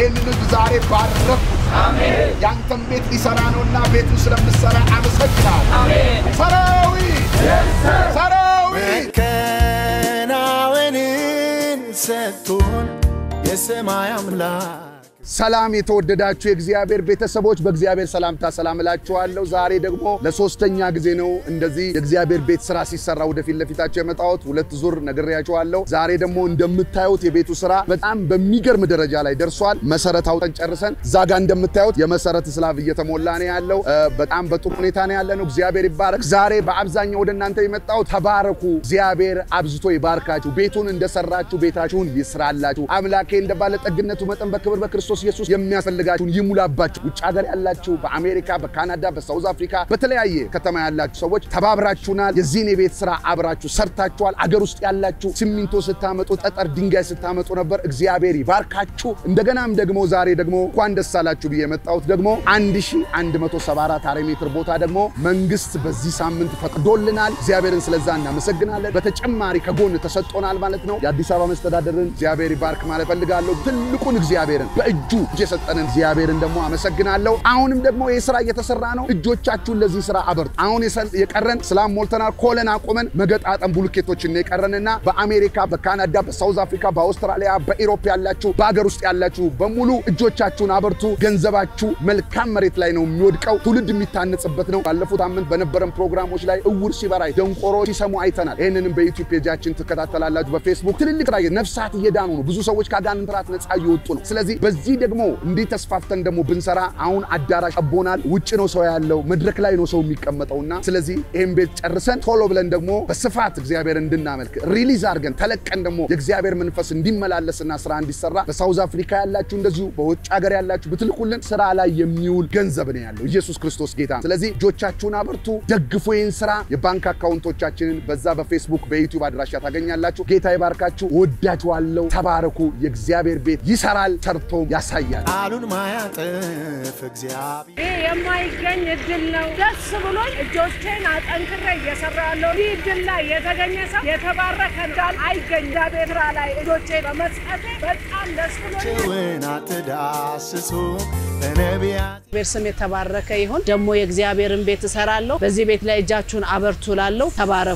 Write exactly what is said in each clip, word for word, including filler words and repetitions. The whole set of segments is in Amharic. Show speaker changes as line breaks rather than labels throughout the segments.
ይሄንን ዛሬ ባረኩ አሜን ያንተም ቤት ሊሰራ ነውና ቤቱን ስለምትሰራ አመሰግናለሁ አሜን ሰራዊት ሰራዊት ከናወንን ሰጥቶን የሰማይ አምላክ ሰላም የተወደዳችሁ የእግዚአብሔር ቤተሰቦች በእግዚአብሔር ሰላምታ ሰላም እላችኋለሁ ዛሬ ደግሞ ለሶስተኛ ጊዜ ነው እንደዚህ የእግዚአብሔር ቤት ስራ ሲሰራ ወደፊት ለፊታችሁ የመጣሁት ሁለት ዙር ነግሬያችኋለሁ ዛሬ ደግሞ እንደምታዩት የቤቱ ስራ በጣም በሚገርም ደረጃ ላይ ደርሷል መሰረት አውጥተን ጨርሰን ዛጋ እንደምታዩት የመሰረት ስላብ እየተሞላ ነው ያለው በጣም በጥሩ ሁኔታ ነው ያለነው እግዚአብሔር ይባረክ ዛሬ በአብዛኛው ወደ እናንተ የመጣሁት ተባረኩ እግዚአብሔር አብዝቶ ይባርካችሁ ቤቱን እንደሰራችሁ ቤታችሁን ይስራላችሁ አምላኬ እንደባለ ጠግነቱ መጠን በክብር በክርስቶስ ኢየሱስ የሚያስፈልጋችሁን ይሙላባችሁ ውጭ ሀገር ያላችሁ በአሜሪካ በካናዳ በሳውዝ አፍሪካ በተለያየ ከተማ ያላችሁ ሰዎች ተባብራችሁናል የዚህን የቤት ስራ አብራችሁ ሰርታችኋል አገር ውስጥ ያላችሁ ሲሚንቶ ስታመጡ ጠጠር ድንጋይ ስታመጡ ነበር እግዚአብሔር ይባርካችሁ እንደገናም ደግሞ ዛሬ ደግሞ እንኳን ደስ አላችሁ ብዬ መጣሁት ደግሞ አንድ ሺህ አንድ መቶ ሰባ አራት አረ ሜትር ቦታ ደግሞ መንግስት በዚህ ሳምንት ፈቅዶልናል እግዚአብሔርን ስለዛ እናመሰግናለን በተጨማሪ ከጎን ተሰጥቶናል ማለት ነው የአዲስ አበባ መስተዳድርን እግዚአብሔር ይባርክ ማለት ፈልጋለሁ ትልቁን እግዚአብሔርን በእጁ የሰጠንን እግዚአብሔርን ደግሞ አመሰግናለሁ አሁንም ደግሞ የሥራ እየተሰራ ነው እጆቻችሁን ለዚህ ስራ አበርቱ አሁን የቀረን ስላም ሞልተናል ኮለን አቆመን መገጣጠም ቡልኬቶችን የቀረንና በአሜሪካ በካናዳ በሳውዝ አፍሪካ በአውስትራሊያ በኢሮፕ ያላችሁ በአገር ውስጥ ያላችሁ በሙሉ እጆቻችሁን አበርቱ ገንዘባችሁ መልካም መሬት ላይ ነው የሚወድቀው ትውልድ የሚታነጽበት ነው ባለፉት አመት በነበረን ፕሮግራሞች ላይ እውር ሲበራይ ደንቆሮ ሲሰሙ አይተናል ይሄንንም በዩቲዩብ ፔጃችን ተከታተላላችሁ በፌስቡክ ትልልቅ ራይ ነፍሳት እየዳኑ ነው ብዙ ሰዎች ካጋንንት ራት ነፃ እየወጡ ነው ስለዚህ በዚህ ደግሞ እንዴ ተስፋፍተን ደግሞ ብንሰራ አሁን አዳራሽ አቦናል ውጭ ነው ሰው ያለው መድረክ ላይ ነው ሰው የሚቀመጠውና ስለዚህ ይሄን ቤት ጨርሰን ቶሎ ብለን ደግሞ በስፋት እግዚአብሔር እንድናመልክ ሪሊዝ አድርገን ተለቀን ደግሞ የእግዚአብሔር መንፈስ እንዲመላለስና ስራ እንዲሰራ በሳውዝ አፍሪካ ያላችሁ እንደዚሁ በውጭ ሀገር ያላችሁ ብትልኩልን ስራ ላይ የሚውል ገንዘብ ነው ያለው ኢየሱስ ክርስቶስ ጌታ ስለዚህ እጆቻችሁን አበርቱ ደግፉ ይሄን ስራ የባንክ አካውንቶቻችንን በዛ በፌስቡክ በዩቲዩብ አድራሻ ታገኛላችሁ ጌታ ይባርካችሁ ወዳችኋለሁ ተባረኩ የእግዚአብሔር ቤት ይሰራል ሰርቶ ያሳያል አሉን ማያጥፍ እግዚአብሔር
የማይገኝ እድል ነው ደስ ብሎኝ እጆቼን አጠንክሬ እየሰራለሁ እድል ላይ የተገኘ ሰው የተባረከ እንዳል አይገኝ ዳቤትራ ላይ እጆቼ በመስጠቴ በጣም ደስ ብሎኝ ወና ተዳስሱ በነቢያት
በስም የተባረከ ይሁን ደግሞ የእግዚአብሔርን ቤት እሰራለሁ በዚህ ቤት ላይ እጃችሁን አበርቱላለሁ ተባረኩ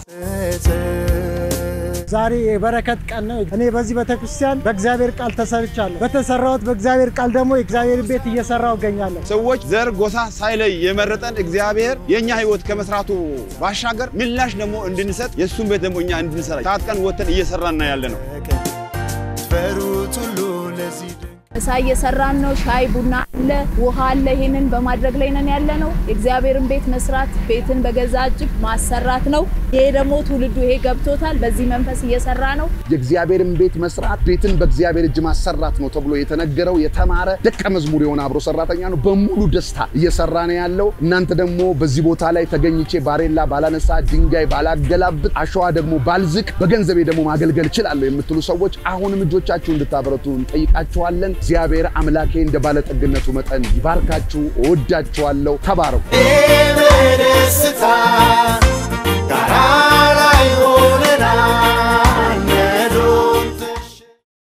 ዛሬ የበረከት ቀን ነው እኔ በዚህ ቤተክርስቲያን በእግዚአብሔር ቃል ተሰርቻለሁ በተሰራውት በእግዚአብሔር ቃል ደግሞ የእግዚአብሔር ቤት እየሰራው ገኛለሁ
ሰዎች ዘር ጎሳ ሳይለይ የመረጠን እግዚአብሔር የኛ ህይወት ከመስራቱ ባሻገር ምላሽ ደግሞ እንድንሰጥ የሱን ቤት ደግሞ እኛ እንድንሰራ ታጥቀን ወተን እየሰራና ያለነው
ፈሩት ሁሉ ለዚህ
እሳይ የሰራን ነው ሻይ ቡና አለ ውሃ አለ ይሄንን በማድረግ ላይ ነን ያለነው እግዚአብሔርን ቤት መስራት ቤትን በገዛ እጅ ማሰራት ነው ይሄ ደግሞ ትውልዱ ይሄ ገብቶታል በዚህ መንፈስ እየሰራ ነው
የእግዚአብሔርን ቤት መስራት ቤትን በእግዚአብሔር እጅ ማሰራት ነው ተብሎ የተነገረው የተማረ ደቀ መዝሙር የሆነ አብሮ ሰራተኛ ነው በሙሉ ደስታ እየሰራ ነው ያለው እናንተ ደግሞ በዚህ ቦታ ላይ ተገኝቼ ባሬላ ባላነሳ ድንጋይ ባላገላብጥ አሸዋ ደግሞ ባልዝቅ በገንዘቤ ደግሞ ማገልገል ይችላል የምትሉ ሰዎች አሁንም እጆቻችሁን እንድታበረቱ እንጠይቃችኋለን እግዚአብሔር አምላኬ እንደባለ ጠግነቱ መጠን ይባርካችሁ ወዳችኋለሁ ተባረኩ